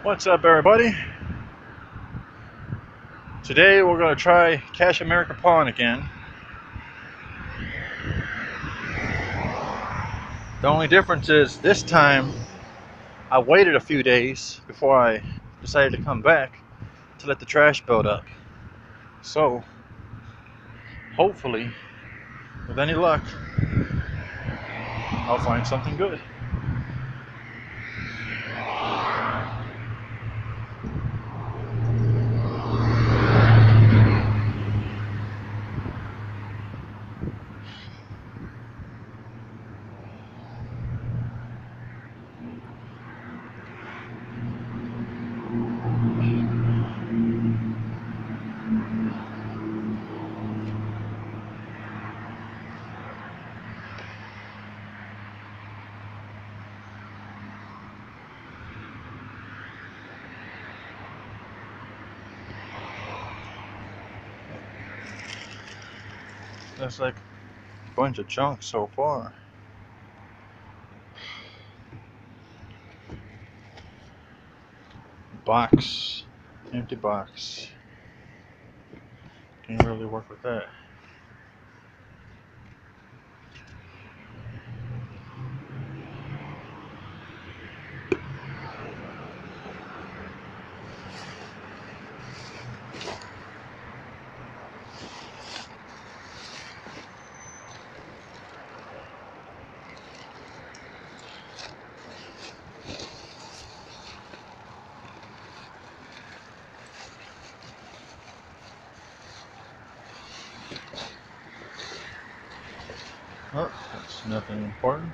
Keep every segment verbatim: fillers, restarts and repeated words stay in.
What's up, everybody? Today we're going to try Cache America Pawn again. The only difference is this time I waited a few days before I decided to come back to let the trash build up. So, hopefully, with any luck, I'll find something good. Looks like a bunch of junk so far. Box. Empty box. Can't really work with that. Oh, that's nothing important.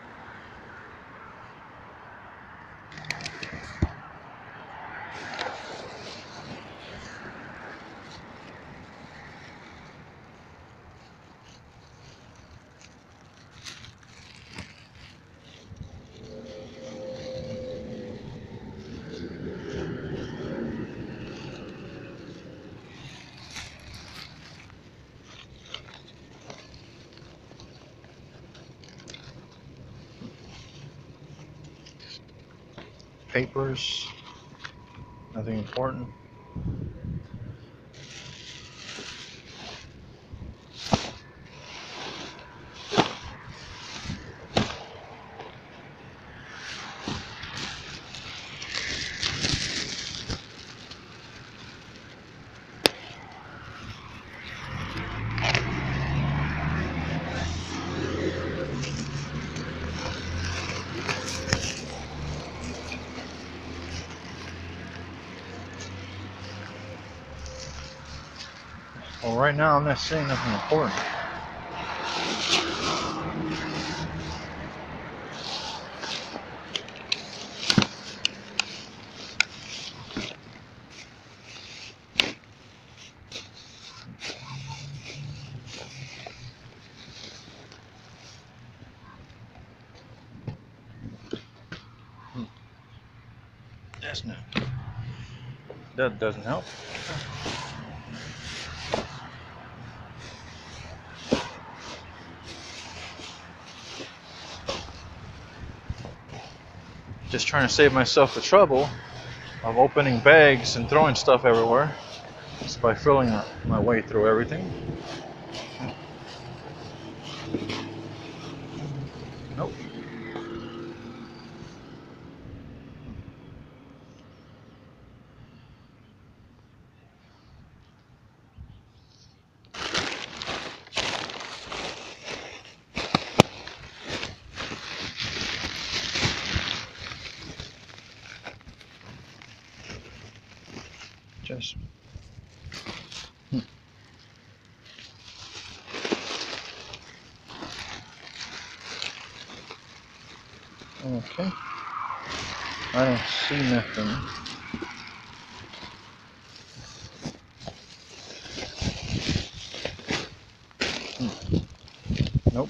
Papers, nothing important. Well, right now I'm not seeing nothing important. Hmm. That's not. That doesn't help. Just trying to save myself the trouble of opening bags and throwing stuff everywhere just by filling my way through everything. Nope. Just. Hmm. Okay. I don't see nothing. Hmm. Nope.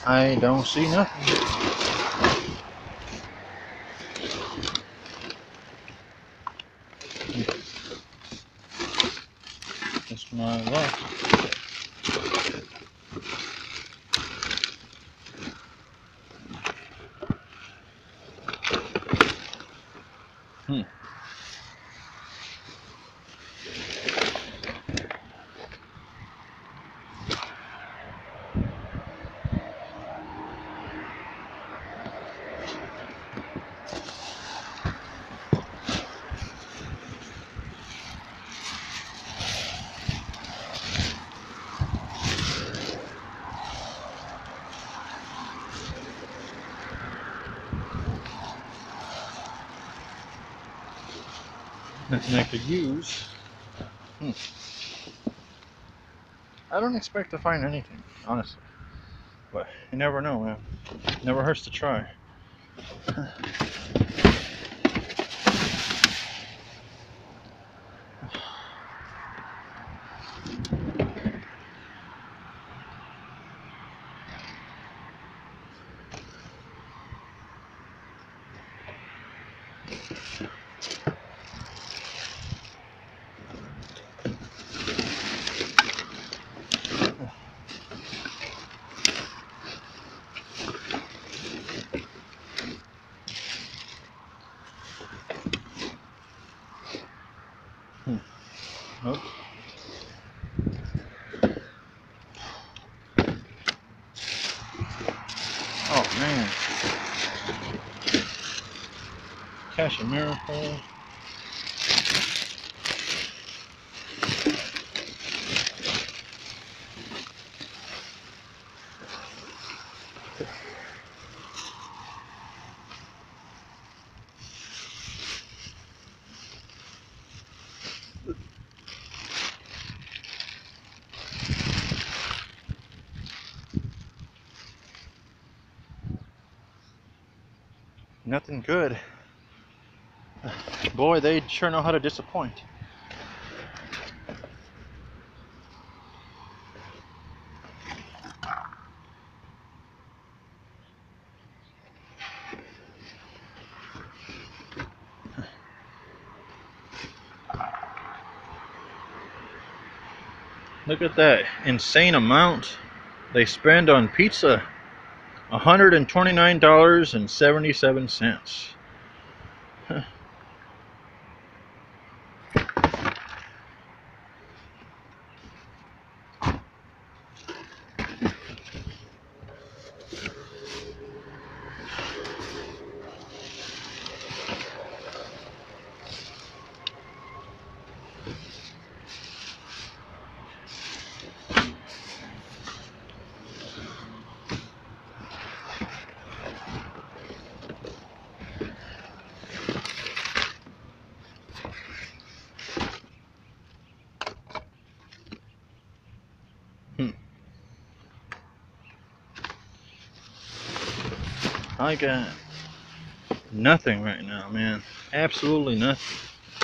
I don't see nothing. It's my luck. Hmm. Nothing I could use. Hmm. I don't expect to find anything, honestly. But you never know, man. Never hurts to try. Hmm. Nope. Oh man. Cash a miracle. Nothing good. Boy, they sure know how to disappoint. Look at that insane amount they spend on pizza. one hundred twenty-nine dollars and seventy-seven cents. Hmm. I got nothing right now, man. Absolutely nothing.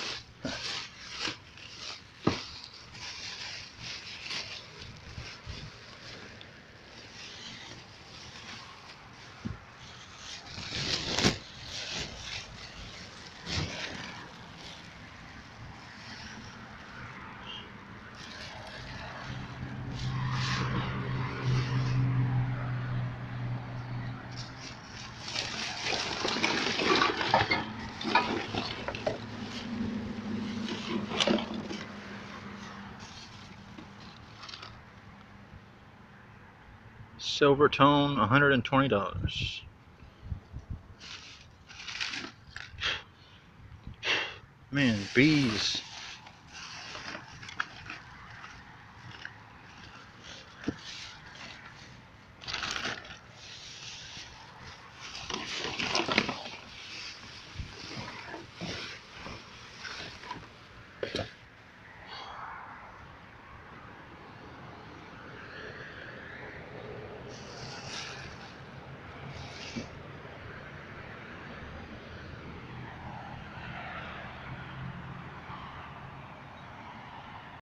Silver tone, one hundred twenty dollars. Man, bees.